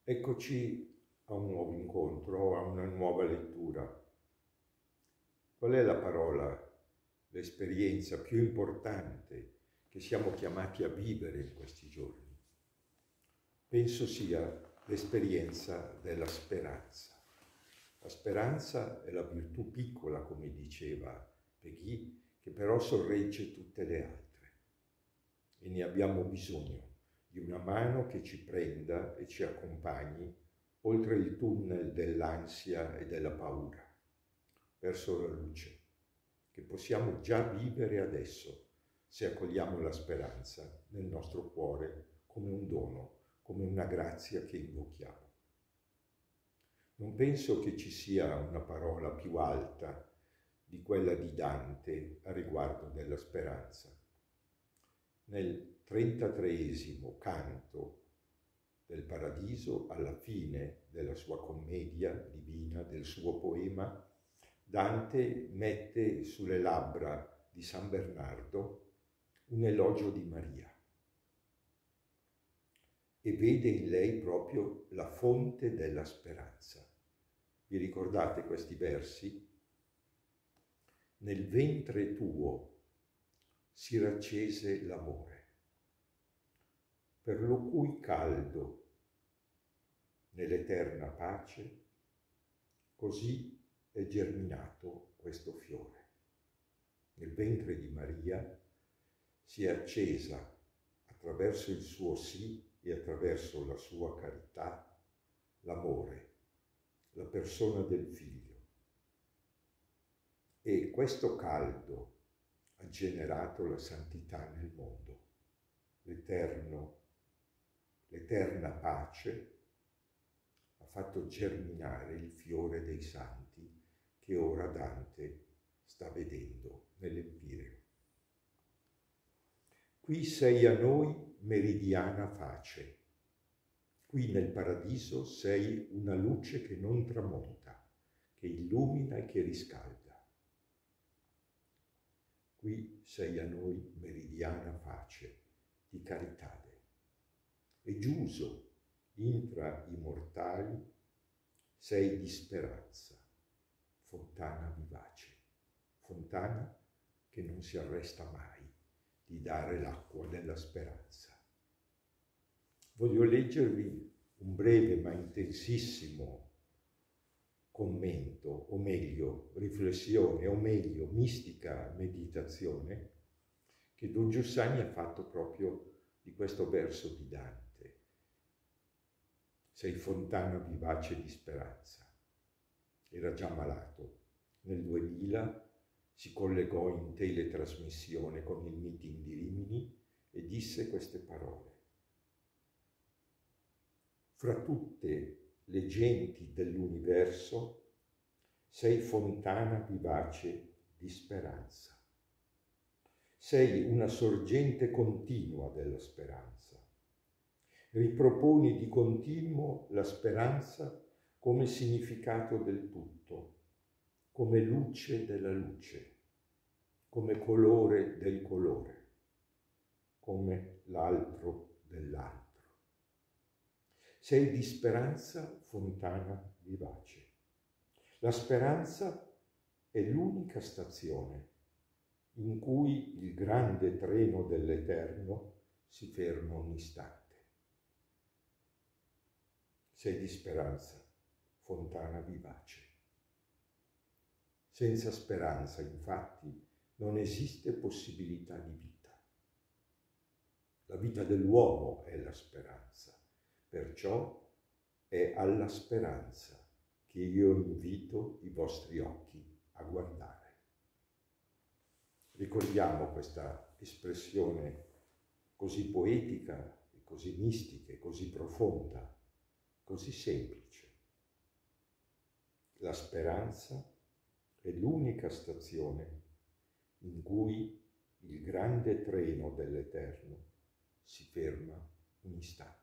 Eccoci a un nuovo incontro, a una nuova lettura. Qual è la parola, l'esperienza più importante che siamo chiamati a vivere in questi giorni? Penso sia l'esperienza della speranza. La speranza è la virtù piccola, come diceva Peggy, che però sorregge tutte le altre. E ne abbiamo bisogno, di una mano che ci prenda e ci accompagni oltre il tunnel dell'ansia e della paura, verso la luce, che possiamo già vivere adesso, se accogliamo la speranza nel nostro cuore come un dono, come una grazia che invochiamo. Non penso che ci sia una parola più alta di quella di Dante a riguardo della speranza. Nel 33esimo canto del Paradiso, alla fine della sua commedia divina, del suo poema, Dante mette sulle labbra di San Bernardo un elogio di Maria e vede in lei proprio la fonte della speranza. Vi ricordate questi versi? Nel ventre tuo si raccese l'amore, per lo cui caldo nell'eterna pace così è germinato questo fiore. Nel ventre di Maria si è accesa attraverso il suo sì e attraverso la sua carità l'amore, la persona del figlio. E questo caldo ha generato la santità nel mondo, l'eterna pace ha fatto germinare il fiore dei santi che ora Dante sta vedendo nell'Empireo. Qui sei a noi meridiana face, qui nel paradiso sei una luce che non tramonta, che illumina e che riscalda. Qui sei a noi meridiana face di caritade. E giuso intra i mortali sei di speranza, fontana vivace, fontana che non si arresta mai di dare l'acqua della speranza. Voglio leggervi un breve ma intensissimo commento, o meglio riflessione, o meglio mistica meditazione che Don Giussani ha fatto proprio di questo verso di Dante. Sei fontana vivace di speranza. Era già malato. Nel 2000 si collegò in teletrasmissione con il meeting di Rimini e disse queste parole. Fra tutte le genti dell'universo sei fontana vivace di speranza. Sei una sorgente continua della speranza. Riproponi di continuo la speranza come significato del tutto, come luce della luce, come colore del colore, come l'altro dell'altro. Sei di speranza fontana vivace. La speranza è l'unica stazione in cui il grande treno dell'Eterno si ferma un istante. Sei di speranza, fontana vivace. Senza speranza, infatti, non esiste possibilità di vita. La vita dell'uomo è la speranza, perciò è alla speranza che io invito i vostri occhi a guardare. Ricordiamo questa espressione così poetica, così mistica, così profonda, così semplice. La speranza è l'unica stazione in cui il grande treno dell'Eterno si ferma un istante.